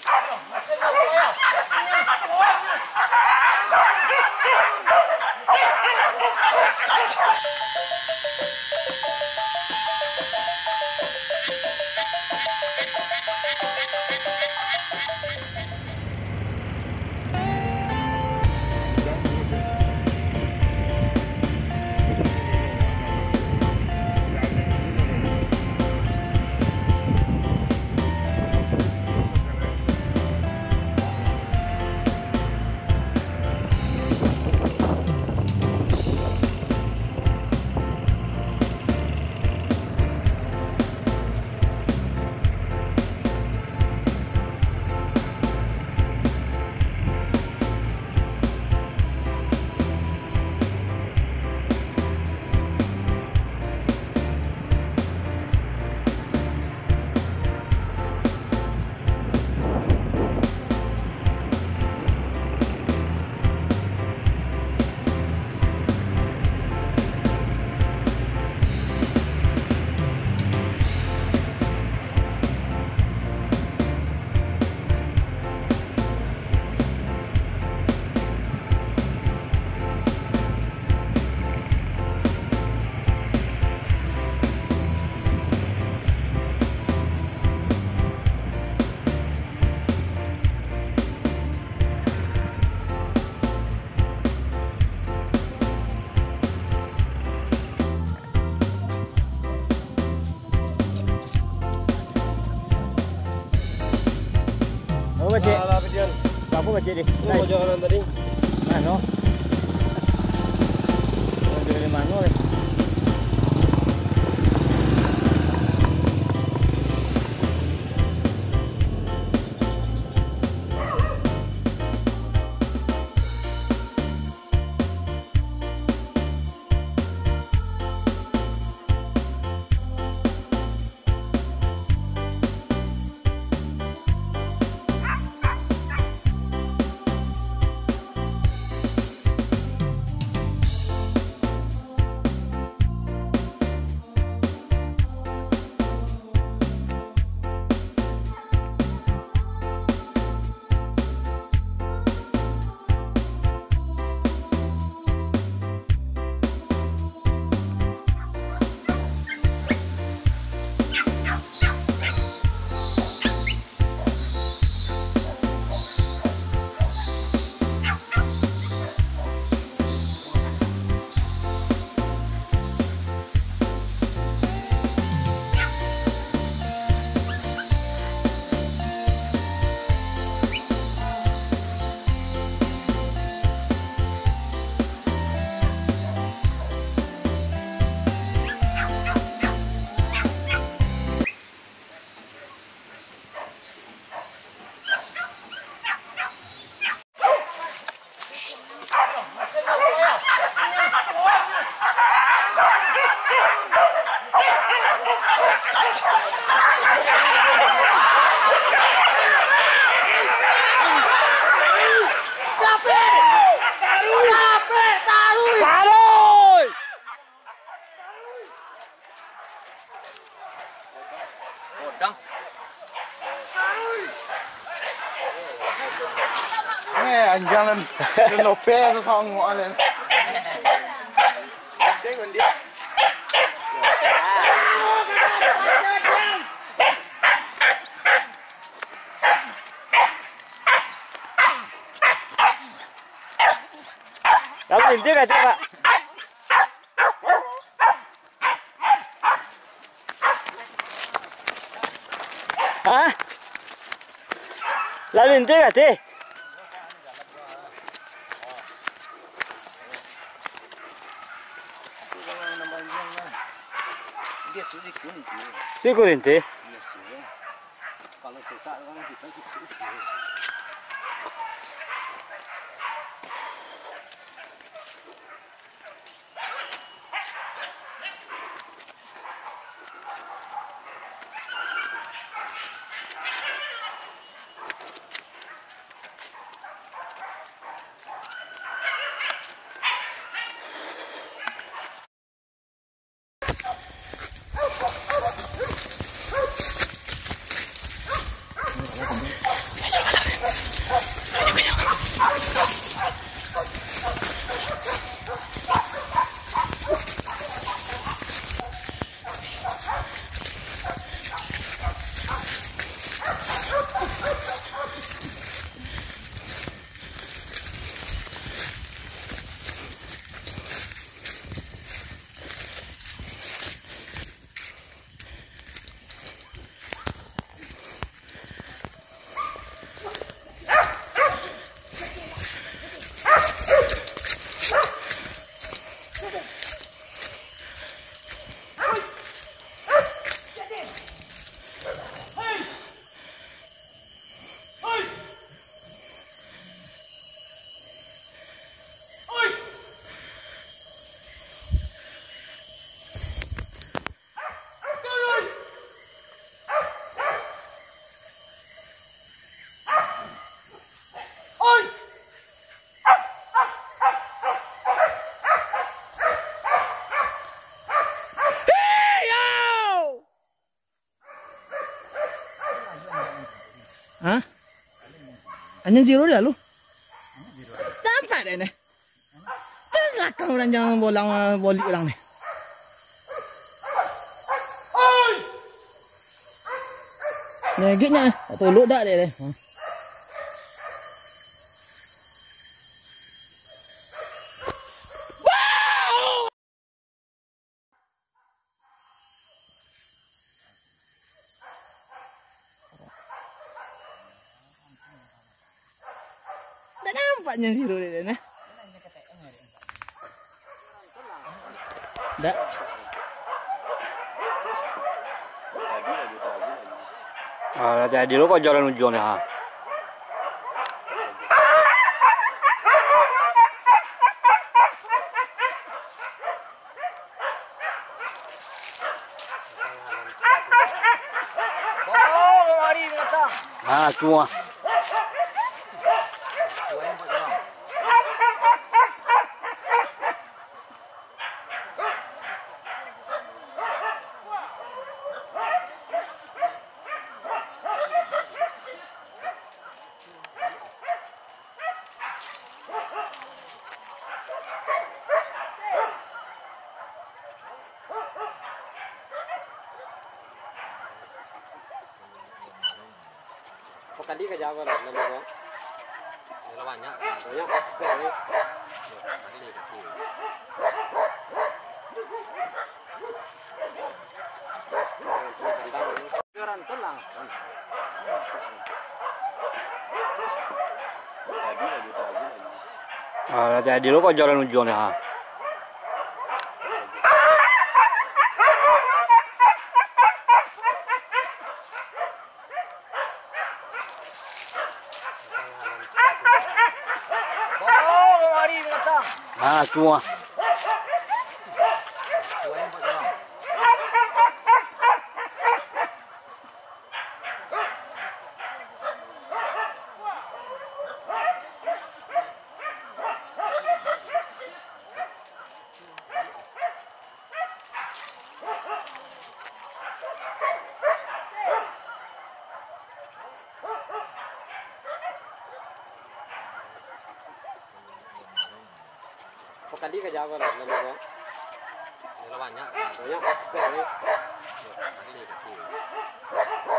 Pakcik. Lah Pidian. Berapa pakcik ni? Ni macam orang tadi. Mana? Dari mana ni? Anjang lan lope tu song ngok lan. Tengok dia. Lalu inti kat Pak. Hah? Lalu inti kat Dia sudah kuning. Sikur inti. Kalau sesak orang kita Hah? Anjing zero dah lu. Tampak dah ni. Terus lakang orang jangan bolang bolik orang ni. Negitnya, tak tolok dah dia. Tak nampaknya zero dia ni. Tak. Ah, jadi lo kok jalan ujungnya ha. Ah, cuma. Tadi ke Jawa lah, lalu kok. Ada banyak. Banyak. Sekali. Tadi kecil. Jaran tulang. Ah, jadi lo kok jalan ujungnya ha. Ah, cuma. Tadi ke Jawa lah, lalu kok. Ada banyak. Banyak. Sekali. Tadi kecil.